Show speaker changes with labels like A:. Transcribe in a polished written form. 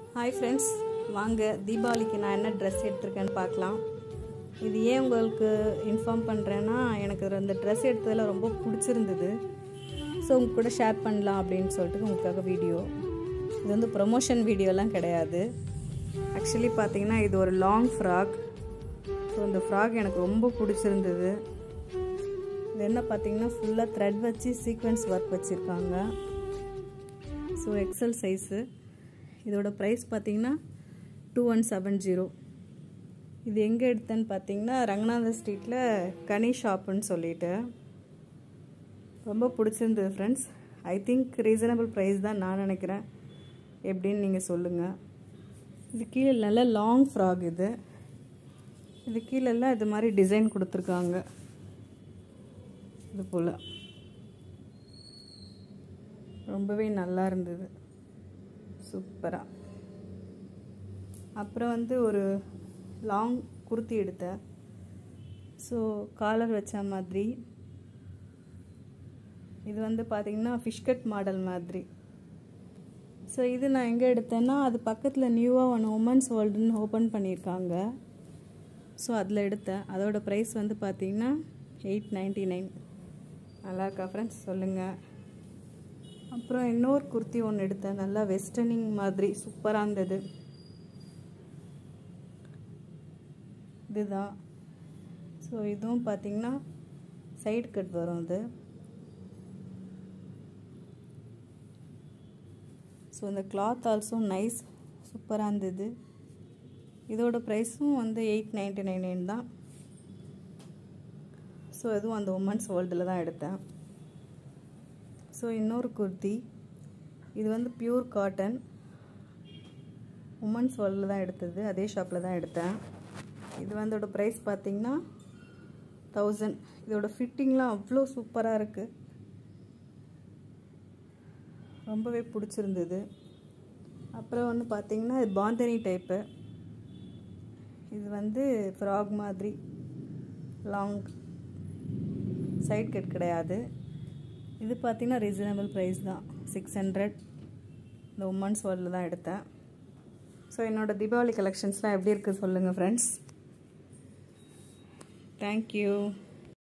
A: Hi friends, வாங்க தீபாவளிக்கு நான் என்ன ட்ரெஸ் எடுத்திருக்கேன்னு பார்க்கலாம். இது ஏன் உங்களுக்கு இன்ஃபார்ம் பண்ணுறேன்னா, எனக்கு அந்த ட்ரெஸ் எடுத்ததில் ரொம்ப பிடிச்சிருந்தது. ஸோ உங்க கூட ஷேர் பண்ணலாம் அப்படின்னு சொல்லிட்டு உங்களுக்காக வீடியோ. இது வந்து ப்ரொமோஷன் வீடியோலாம் கிடையாது. ஆக்சுவலி பார்த்தீங்கன்னா இது ஒரு லாங் ஃப்ராக். ஸோ இந்த ஃப்ராக் எனக்கு ரொம்ப பிடிச்சிருந்தது. இது என்ன பார்த்தீங்கன்னா ஃபுல்லாக த்ரெட் வச்சு சீக்வென்ஸ் ஒர்க் வச்சுருக்காங்க. So XL size. இதோட ப்ரைஸ் பார்த்தீங்கன்னா 2170. இது எங்கே எடுத்தேன்னு பார்த்தீங்கன்னா ரங்கநாதன் ஸ்ட்ரீட்டில் கனி ஷாப்புன்னு சொல்லிட்டு. ரொம்ப பிடிச்சிருந்தது friends. I think reasonable price தான் நான் நினைக்கிறேன். எப்படின்னு நீங்கள் சொல்லுங்கள். இது கீழே நல்ல லாங் ஃப்ராக். இது கீழெல்லாம் இது மாதிரி டிசைன் கொடுத்துருக்காங்க. இது போல் ரொம்பவே நல்லா இருந்தது, சூப்பராக. அப்புறம் வந்து ஒரு லாங் குர்த்தி எடுத்தேன். ஸோ காலர் வச்ச மாதிரி. இது வந்து பார்த்திங்கன்னா ஃபிஷ் கட் மாடல் மாதிரி. ஸோ இது நான் எங்கே எடுத்தேன்னா, அது பக்கத்தில் நியூவாக ஒன்று உமன்ஸ் வேர்ல்டுன்னு ஓப்பன் பண்ணியிருக்காங்க. ஸோ அதில் எடுத்தேன். அதோட ப்ரைஸ் வந்து பார்த்திங்கன்னா 899. நல்லா இருக்கா ஃப்ரெண்ட்ஸ், சொல்லுங்கள். அப்புறம் இன்னொரு குர்த்தி ஒன்று எடுத்தேன், நல்லா வெஸ்டர்னிங் மாதிரி சூப்பராக இருந்தது. இதுதான். ஸோ இதுவும் பார்த்திங்கன்னா சைடு கட் வரும் இது. ஸோ இந்த கிளாத் ஆல்சோ நைஸ், சூப்பராக இருந்தது. இதோட ப்ரைஸும் வந்து 899 தான். ஸோ இதுவும் அந்த உமன்ஸ் வேர்ல்டில் தான் எடுத்தேன். ஸோ இன்னொரு குர்த்தி. இது வந்து பியூர் காட்டன், உமன்ஸ் வேர்ல்டில் தான் எடுத்தது. அதே ஷாப்பில் தான் எடுத்தேன். இது வந்து இதோட ப்ரைஸ் பார்த்திங்கன்னா 1000. இதோட ஃபிட்டிங்லாம் அவ்வளோ சூப்பராக இருக்குது, ரொம்பவே பிடிச்சிருந்தது. அப்புறம் வந்து பார்த்திங்கன்னா இது பாந்தனி டைப்பு. இது வந்து ஃப்ராக் மாதிரி லாங், சைட் கட் கிடையாது. இது பார்த்திங்கன்னா ரீசனபிள் ப்ரைஸ் தான், 600. இந்த உமன்ஸ் வேர்ல்டில் தான் எடுத்தேன். ஸோ என்னோடய தீபாவளி கலெக்ஷன்ஸ்லாம் எப்படி இருக்குது சொல்லுங்கள் ஃப்ரெண்ட்ஸ். தேங்க்யூ.